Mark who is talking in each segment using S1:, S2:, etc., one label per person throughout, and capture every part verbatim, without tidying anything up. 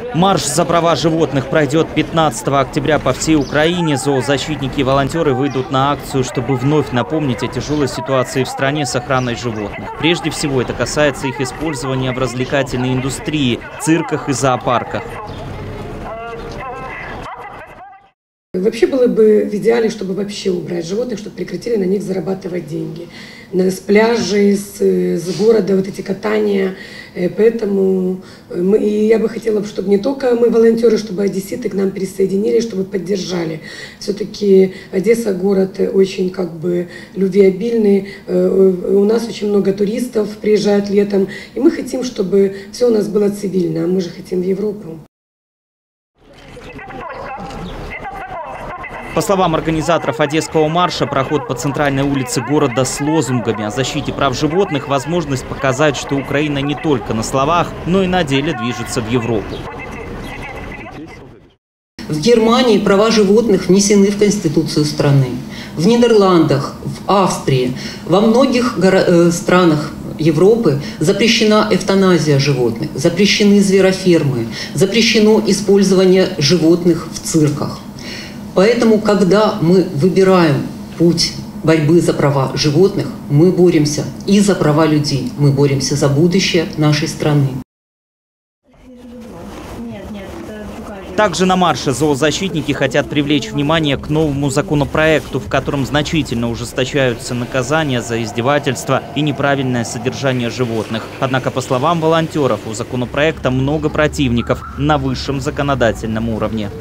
S1: Марш за права животных пройдет пятнадцатого октября по всей Украине. Зоозащитники и волонтеры выйдут на акцию, чтобы вновь напомнить о тяжелой ситуации в стране с охраной животных. Прежде всего, это касается их использования в развлекательной индустрии, цирках и зоопарках.
S2: Вообще было бы в идеале, чтобы вообще убрать животных, чтобы прекратили на них зарабатывать деньги. С пляжей, с, с города, вот эти катания. Поэтому мы, и я бы хотела, чтобы не только мы, волонтеры, чтобы одесситы к нам присоединились, чтобы поддержали. Все-таки Одесса город очень как бы любвеобильный. У нас очень много туристов приезжают летом. И мы хотим, чтобы все у нас было цивильно. А мы же хотим в Европу.
S1: По словам организаторов Одесского марша, проход по центральной улице города с лозунгами о защите прав животных – возможность показать, что Украина не только на словах, но и на деле движется в Европу.
S3: В Германии права животных внесены в Конституцию страны. В Нидерландах, в Австрии, во многих странах Европы запрещена эвтаназия животных, запрещены зверофермы, запрещено использование животных в цирках. Поэтому, когда мы выбираем путь борьбы за права животных, мы боремся и за права людей, мы боремся за будущее нашей страны.
S1: Также на марше зоозащитники хотят привлечь внимание к новому законопроекту, в котором значительно ужесточаются наказания за издевательство и неправильное содержание животных. Однако, по словам волонтеров, у законопроекта много противников на высшем законодательном уровне.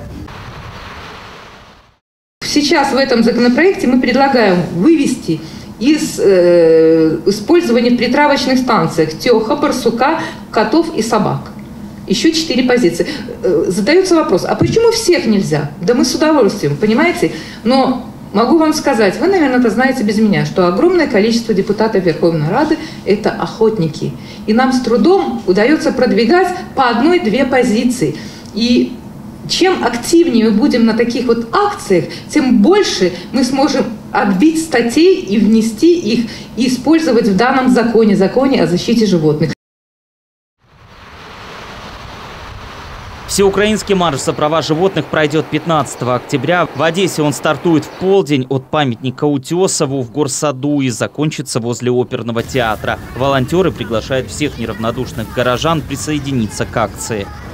S4: Сейчас в этом законопроекте мы предлагаем вывести из э, использования в притравочных станциях теха, барсука, котов и собак. Еще четыре позиции. Э, задается вопрос, а почему всех нельзя? Да мы с удовольствием, понимаете? Но могу вам сказать, вы, наверное, это знаете без меня, что огромное количество депутатов Верховной Рады – это охотники. И нам с трудом удается продвигать по одной-две позиции. И чем активнее мы будем на таких вот акциях, тем больше мы сможем отбить статей и внести их и использовать в данном законе, законе о защите животных.
S1: Всеукраинский марш за права животных пройдет пятнадцатого октября. В Одессе он стартует в полдень от памятника Утесову в Горсаду и закончится возле оперного театра. Волонтеры приглашают всех неравнодушных горожан присоединиться к акции.